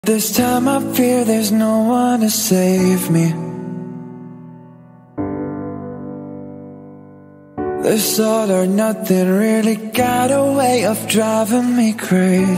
This time I fear there's no one to save me. This all or nothing really got a way of driving me crazy.